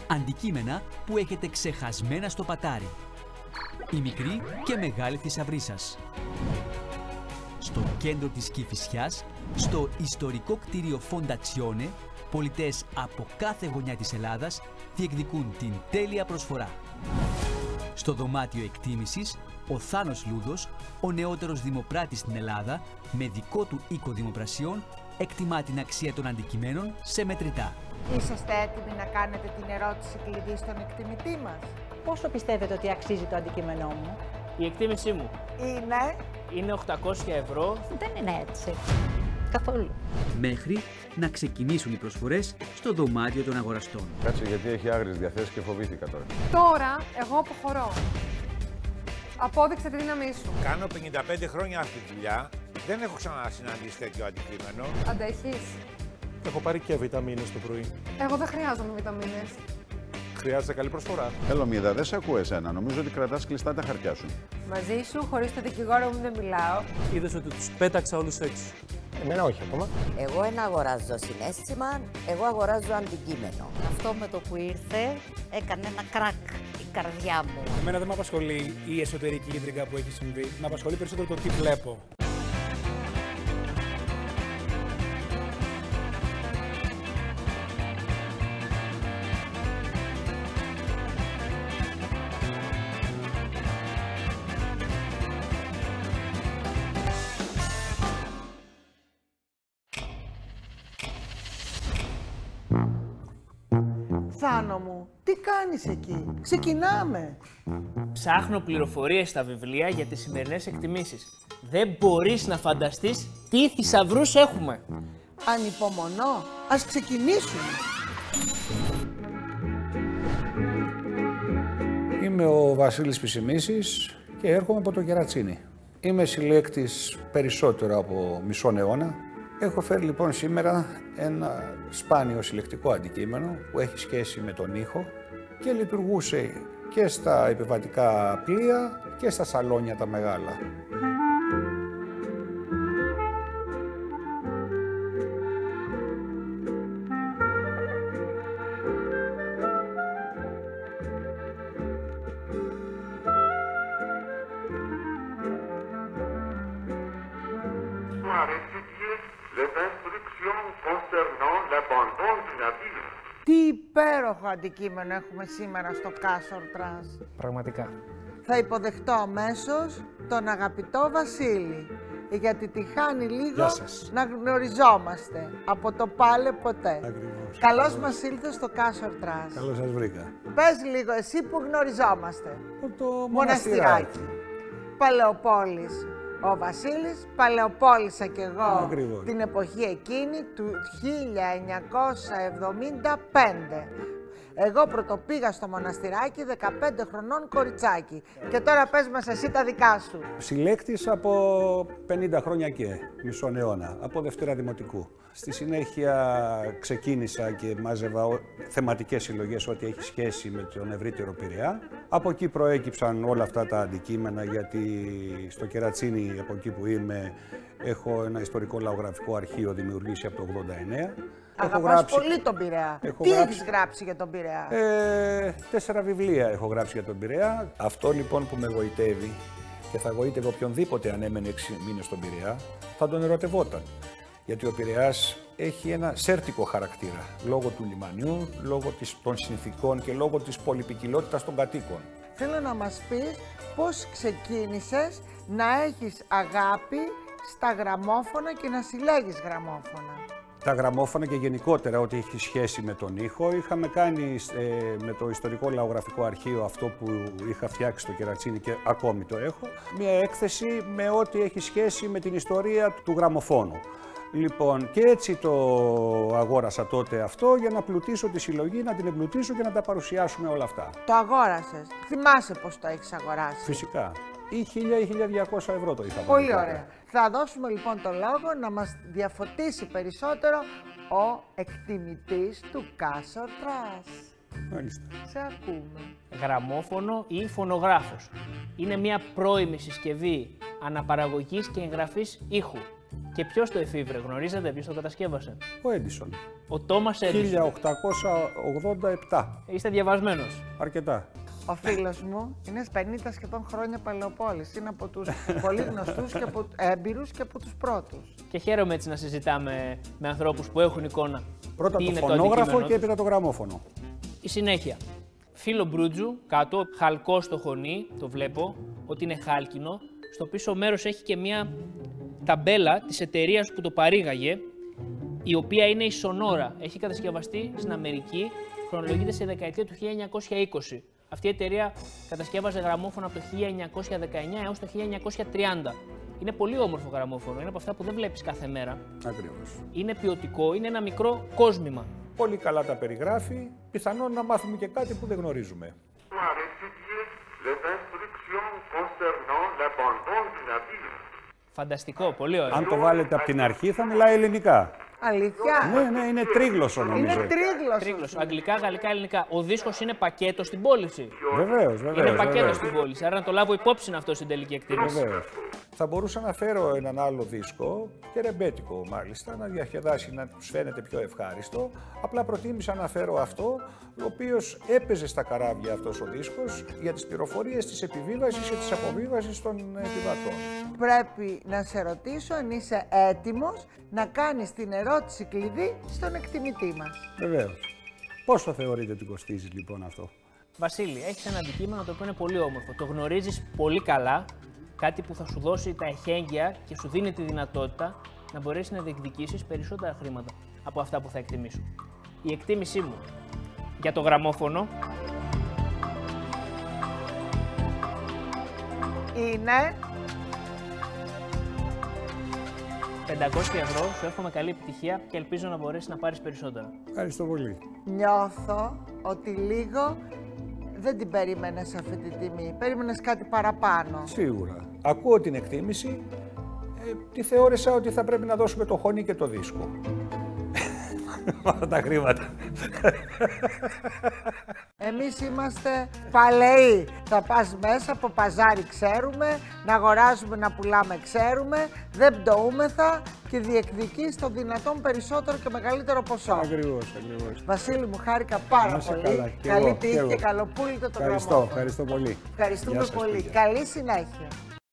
Αντικείμενα που έχετε ξεχασμένα στο πατάρι. Η μικρή και μεγάλη θησαυρή σας. Στο κέντρο της Κηφισιάς, στο ιστορικό κτίριο Fondazione, πολιτές από κάθε γωνιά της Ελλάδας διεκδικούν την τέλεια προσφορά. Στο δωμάτιο εκτίμησης, ο Θάνος Λούδος, ο νεότερος δημοπράτης στην Ελλάδα, με δικό του οίκο δημοπρασιών, εκτιμά την αξία των αντικειμένων σε μετρητά. Είσαστε έτοιμοι να κάνετε την ερώτηση κλειδί στον εκτιμητή μας? Πόσο πιστεύετε ότι αξίζει το αντικείμενό μου? Η εκτίμησή μου είναι 800 ευρώ. Δεν είναι έτσι. Καθόλου. Μέχρι να ξεκινήσουν οι προσφορές στο δωμάτιο των αγοραστών. Κάτσε, γιατί έχει άγριες διαθέσεις και φοβήθηκα τώρα. Τώρα εγώ αποχωρώ. Απόδειξε τη δύναμή σου. Κάνω 55 χρόνια αυτή τη δουλειά. Δεν έχω ξανασυναντήσει τέτοιο αντικείμενο. Αντέχεις? Έχω πάρει και βιταμίνες το πρωί. Εγώ δεν χρειάζομαι βιταμίνες. Χρειάζεται καλή προσφορά. Ελομίδα, δεν σε ακούω εσένα. Νομίζω ότι κρατάς κλειστά τα χαρτιά σου. Μαζί σου, χωρίς το δικηγόρο μου δεν μιλάω. Είδες ότι τους πέταξα όλους έξω. Εμένα όχι ακόμα. Εγώ δεν αγοράζω συναίσθημα, εγώ αγοράζω αντικείμενο. Αυτό με το που ήρθε έκανε ένα κρακ η καρδιά μου. Εμένα δεν με απασχολεί η εσωτερική ίντριγκα που έχει συμβεί. Με απασχολεί περισσότερο το τι βλέπω. Θάνο μου, τι κάνεις εκεί? Ξεκινάμε. Ψάχνω πληροφορίες στα βιβλία για τις σημερινές εκτιμήσεις. Δεν μπορείς να φανταστείς τι θησαυρούς έχουμε. Ανυπομονώ. Ας ξεκινήσουμε. Είμαι ο Βασίλης Πισημίσης και έρχομαι από το Κερατσίνι. Είμαι συλλέκτης περισσότερο από μισόν αιώνα. Έχω φέρει λοιπόν σήμερα ένα σπάνιο συλλεκτικό αντικείμενο που έχει σχέση με τον ήχο και λειτουργούσε και στα επιβατικά πλοία και στα σαλόνια τα μεγάλα. Τι υπέροχο αντικείμενο έχουμε σήμερα στο Castle Trans. Πραγματικά. Θα υποδεχτώ αμέσως τον αγαπητό Βασίλη, γιατί τη χάνει λίγο να γνωριζόμαστε από το πάλε ποτέ. Ακριβώς. Καλώς μας ήλθε στο Castle Trans. Καλώς σας βρήκα. Πες λίγο εσύ που γνωριζόμαστε. Από το μοναστηράκι. Παλαιοπόλης. Ο Βασίλης, Παλαιοπόλησα κι εγώ. Ακριβώς. Την εποχή εκείνη του 1975. Εγώ πρωτοπήγα στο μοναστηράκι 15 χρονών κοριτσάκι. Και τώρα πες μας εσύ τα δικά σου. Συλλέκτης από 50 χρόνια και μισόν αιώνα, από Δευτέρα Δημοτικού. Στη συνέχεια ξεκίνησα και μάζευα θεματικές συλλογές, ό,τι έχει σχέση με τον ευρύτερο Πειραιά. Από εκεί προέκυψαν όλα αυτά τα αντικείμενα, γιατί στο Κερατσίνι, από εκεί που είμαι, έχω ένα ιστορικό λαογραφικό αρχείο δημιουργήσει από το 1989. Αγαπάς πολύ τον Πειραιά. Τι έχεις γράψει για τον Πειραιά? 4 βιβλία έχω γράψει για τον Πειραιά. Αυτό λοιπόν που με γοητεύει και θα γοήτευε οποιονδήποτε αν έμενε 6 μήνες στον Πειραιά, θα τον ερωτευόταν. Γιατί ο Πειραιάς έχει ένα σέρτικο χαρακτήρα, λόγω του λιμανιού, λόγω των συνθηκών και λόγω της πολυπικιλότητας των κατοίκων. Θέλω να μας πεις πώς ξεκίνησες να έχεις αγάπη στα γραμμόφωνα και να συλλέγεις γραμμόφωνα. Τα γραμμόφωνα και γενικότερα ό,τι έχει σχέση με τον ήχο, είχαμε κάνει με το ιστορικό λαογραφικό αρχείο, αυτό που είχα φτιάξει στο Κερατσίνι και ακόμη το έχω, μια έκθεση με ό,τι έχει σχέση με την ιστορία του γραμμοφώνου. Λοιπόν, και έτσι το αγόρασα τότε αυτό για να πλουτίσω τη συλλογή, να την εμπλουτίσω και να τα παρουσιάσουμε όλα αυτά. Το αγόρασες. Θυμάσαι πώς το έχεις αγοράσει? Φυσικά. Ή 1.000 ή 1.200 ευρώ το είχα. Πολύ ωραία. Θα δώσουμε λοιπόν το λόγο να μας διαφωτίσει περισσότερο ο εκτιμητής του Castle Trans. Μάλιστα. Σε ακούμε. Γραμμόφωνο ή φωνογράφος. Είναι μια πρώιμη συσκευή αναπαραγωγής και εγγραφής ήχου. Και ποιος το εφήβρε, γνωρίζετε ποιος το κατασκεύασε? Ο Έντισον. Ο Τόμας Έντισον. 1887. Είστε διαβασμένος? Αρκετά. Ο φίλος μου είναι 50 σχεδόν χρόνια παλαιοπόλης. Είναι από τους πολύ γνωστούς και έμπειρους και από τους πρώτους. Και χαίρομαι έτσι να συζητάμε με ανθρώπους που έχουν εικόνα. Πρώτα το φωνόγραφο και έπειτα το γραμμόφωνο. Η συνέχεια. Φύλλο μπρούτζου, κάτω, χαλκό στο χωνί, το βλέπω, ότι είναι χάλκινο. Στο πίσω μέρος έχει και μια ταμπέλα της εταιρείας που το παρήγαγε, η οποία είναι η Sonora. Έχει κατασκευαστεί στην Αμερική, χρονολογείται σε δεκαετία του 1920. Αυτή η εταιρεία κατασκεύαζε γραμμόφωνα από το 1919 έως το 1930. Είναι πολύ όμορφο γραμμόφωνο, είναι από αυτά που δεν βλέπεις κάθε μέρα. Ακριβώς. Είναι ποιοτικό, είναι ένα μικρό κόσμημα. Πολύ καλά τα περιγράφει, πιθανόν να μάθουμε και κάτι που δεν γνωρίζουμε. Φανταστικό, πολύ ωραίο. Αν το βάλετε από την αρχή θα μιλάει ελληνικά. Αλήθεια. Ναι, είναι τρίγλωσσο νομίζω. Είναι τρίγλωσσο. Αγγλικά, γαλλικά, ελληνικά. Ο δίσκος είναι πακέτο στην πώληση. Βεβαίως. Είναι πακέτο στην πώληση, άρα να το λάβω υπόψη αυτό στην τελική εκτίμηση. Βεβαίως. Θα μπορούσα να φέρω έναν άλλο δίσκο, και ρεμπέτικο μάλιστα, να διασκεδάσει, να τους φαίνεται πιο ευχάριστο. Απλά προτίμησα να φέρω αυτό, ο οποίος έπαιζε στα καράβια αυτός ο δίσκος για τις πληροφορίες της επιβίβασης και της αποβίβασης των επιβατών. Πρέπει να σε ρωτήσω αν είσαι έτοιμος να κάνεις την ερώτηση κλειδί στον εκτιμητή μας. Βεβαίως. Πόσο θεωρείτε ότι κοστίζει λοιπόν αυτό? Βασίλη, έχεις ένα αντικείμενο το οποίο είναι πολύ όμορφο. Το γνωρίζεις πολύ καλά, κάτι που θα σου δώσει τα εχέγγυα και σου δίνει τη δυνατότητα να μπορέσεις να διεκδικήσεις περισσότερα χρήματα από αυτά που θα εκτιμήσω. Η εκτίμησή μου για το γραμμόφωνο είναι 500 ευρώ. Σου εύχομαι καλή επιτυχία και ελπίζω να μπορέσεις να πάρεις περισσότερα. Ευχαριστώ πολύ. Νιώθω ότι λίγο δεν την περίμενες αυτή τη τιμή. Περίμενες κάτι παραπάνω. Σίγουρα. Ακούω την εκτίμηση. Τη θεώρησα ότι θα πρέπει να δώσουμε το χωνί και το δίσκο. Τα χρήματα. Εμείς είμαστε παλαιοί. Θα πας μέσα από παζάρι ξέρουμε, να αγοράζουμε, να πουλάμε ξέρουμε, δεν πτωούμεθα και διεκδικείς το δυνατόν περισσότερο και μεγαλύτερο ποσό. Ακριβώς. Βασίλη μου, χάρηκα πάρα πολύ. Καλή τύχη και καλοπούλητο το γραμμόφωνο. Ευχαριστώ πολύ. Ευχαριστούμε πολύ. Καλή συνέχεια.